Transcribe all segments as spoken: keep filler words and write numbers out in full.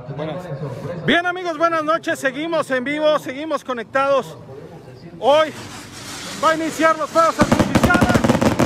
Buenas. Bien, amigos, buenas noches. Seguimos en vivo, seguimos conectados. Hoy va a iniciar los fuegos artificiales.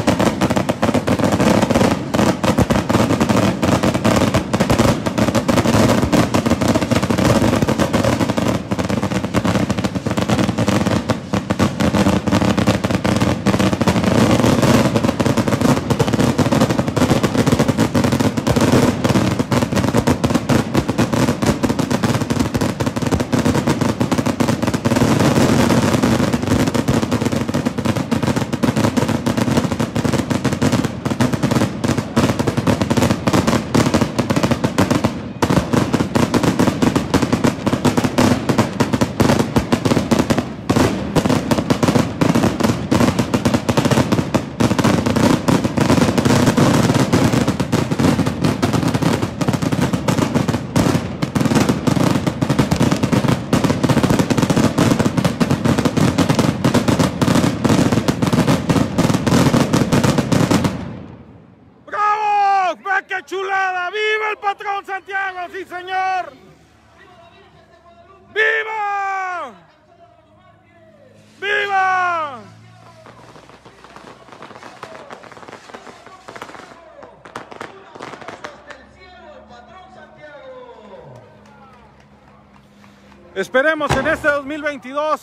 ¡Chulada! ¡Viva el patrón Santiago! ¡Sí, señor! ¡Viva! ¡Viva! Esperemos en este dos mil veintidós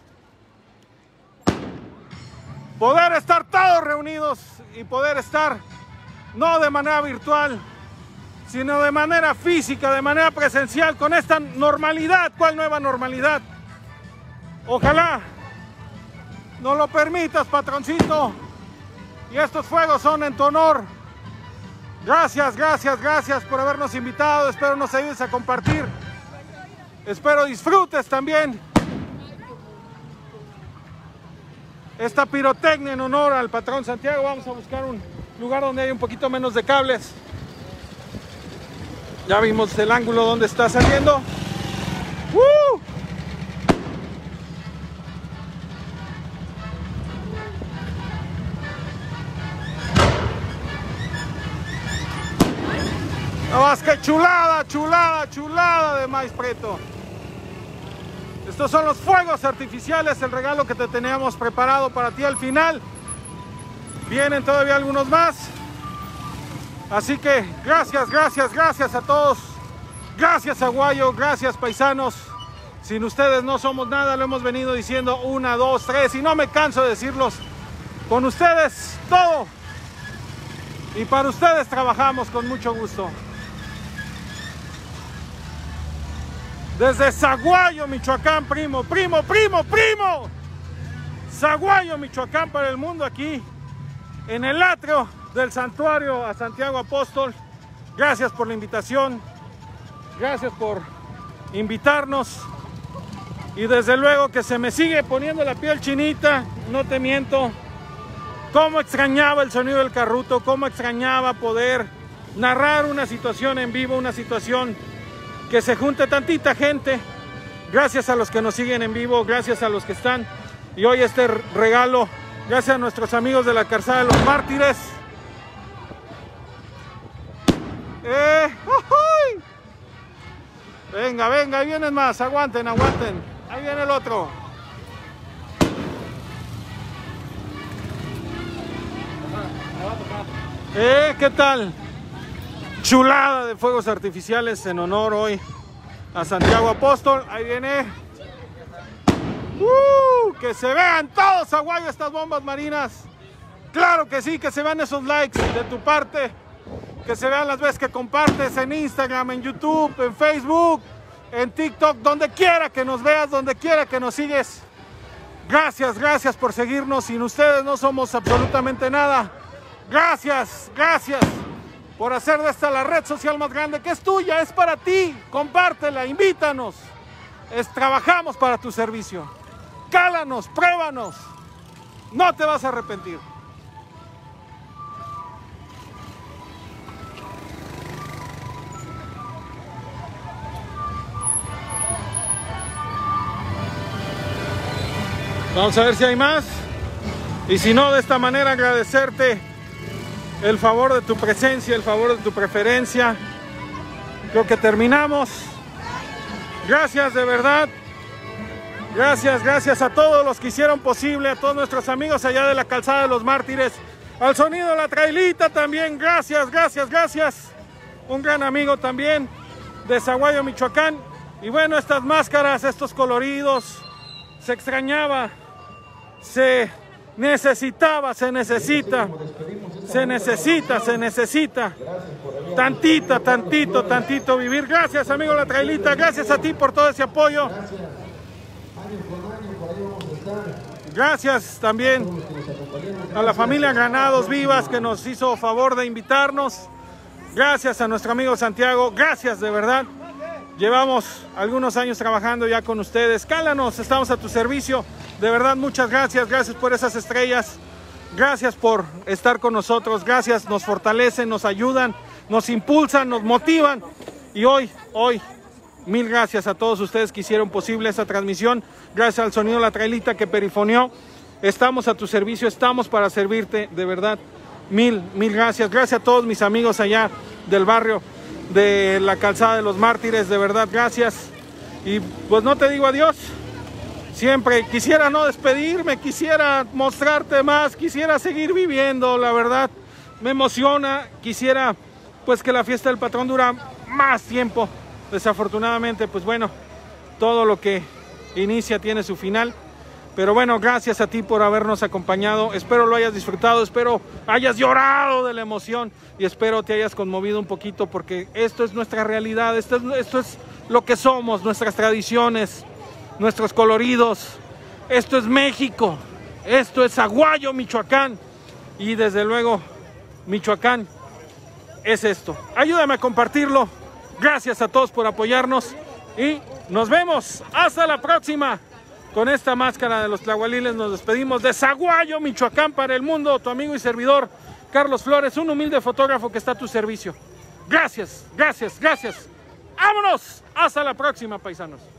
poder estar todos reunidos y poder estar no de manera virtual, sino de manera física, de manera presencial, con esta normalidad. ¿Cuál nueva normalidad? Ojalá nos lo permitas, patroncito. Y estos fuegos son en tu honor. Gracias, gracias, gracias por habernos invitado. Espero nos ayudes a compartir. Espero disfrutes también esta pirotecnia en honor al patrón Santiago. Vamos a buscar un lugar donde hay un poquito menos de cables. Ya vimos el ángulo donde está saliendo. ¡Uh! No más que chulada, chulada, chulada de maíz preto. Estos son los fuegos artificiales, el regalo que te teníamos preparado para ti al final. Vienen todavía algunos más. Así que gracias, gracias, gracias a todos. Gracias, Aguayo, gracias, paisanos. Sin ustedes no somos nada, lo hemos venido diciendo una, dos, tres, y no me canso de decirlos. Con ustedes todo. Y para ustedes trabajamos con mucho gusto. Desde Zaguayo, Michoacán, primo, primo, primo, primo. Zaguayo, Michoacán, para el mundo, aquí en el atrio del santuario a Santiago Apóstol. Gracias por la invitación, gracias por invitarnos, y desde luego que se me sigue poniendo la piel chinita, no te miento. Cómo extrañaba el sonido del carruto, cómo extrañaba poder narrar una situación en vivo, una situación que se junte tantita gente. Gracias a los que nos siguen en vivo, gracias a los que están, y hoy este regalo, gracias a nuestros amigos de la Calzada de los Mártires. Eh, ¡uy! Venga, venga, ahí vienen más, aguanten, aguanten. Ahí viene el otro. Eh, ¿qué tal? Chulada de fuegos artificiales en honor hoy a Santiago Apóstol. Ahí viene. Uh, que se vean todos, Aguayo, estas bombas marinas. Claro que sí, que se vean esos likes de tu parte, que se vean las veces que compartes en Instagram, en YouTube, en Facebook, en TikTok, donde quiera que nos veas, donde quiera que nos sigues. Gracias, gracias por seguirnos. Sin ustedes no somos absolutamente nada. Gracias, gracias por hacer de esta la red social más grande, que es tuya, es para ti. Compártela, invítanos. Es, trabajamos para tu servicio. Cálanos, pruébanos. No te vas a arrepentir. Vamos a ver si hay más. Y si no, de esta manera agradecerte el favor de tu presencia, el favor de tu preferencia. creo que terminamos. Gracias de verdad. Gracias, gracias a todos los que hicieron posible, a todos nuestros amigos allá de la Calzada de los Mártires, al Sonido de la Trailita también, gracias, gracias, gracias. Un gran amigo también de Zaguayo, Michoacán. Y bueno, estas máscaras, estos coloridos, se extrañaba, se necesitaba, se necesita, se necesita, se necesita, tantita, tantito, tantito vivir. Gracias, amigo de la Trailita, gracias a ti por todo ese apoyo. Gracias también a la familia Granados Vivas que nos hizo favor de invitarnos. Gracias a nuestro amigo Santiago, gracias de verdad. Llevamos algunos años trabajando ya con ustedes. Cálanos, estamos a tu servicio. De verdad, muchas gracias. Gracias por esas estrellas. Gracias por estar con nosotros. Gracias, nos fortalecen, nos ayudan, nos impulsan, nos motivan. Y hoy, hoy, mil gracias a todos ustedes que hicieron posible esta transmisión. Gracias al Sonido de la Trailita que perifoneó. Estamos a tu servicio, estamos para servirte, de verdad. Mil, mil gracias. Gracias a todos mis amigos allá del barrio de la Calzada de los Mártires, de verdad, gracias. Y pues no te digo adiós. Siempre quisiera no despedirme, quisiera mostrarte más, quisiera seguir viviendo, la verdad. Me emociona, quisiera pues que la fiesta del patrón dura más tiempo. Desafortunadamente, pues bueno, todo lo que inicia tiene su final. Pero bueno, gracias a ti por habernos acompañado. Espero lo hayas disfrutado, espero hayas llorado de la emoción y espero te hayas conmovido un poquito porque esto es nuestra realidad, esto es, esto es lo que somos, nuestras tradiciones, nuestros coloridos. Esto es México, esto es Zaguayo, Michoacán y desde luego Michoacán es esto. Ayúdame a compartirlo. Gracias a todos por apoyarnos y nos vemos. Hasta la próxima. Con esta máscara de los tlahualiles nos despedimos de Zaguayo, Michoacán para el mundo. Tu amigo y servidor, Carlos Flores, un humilde fotógrafo que está a tu servicio. Gracias, gracias, gracias. ¡Vámonos! Hasta la próxima, paisanos.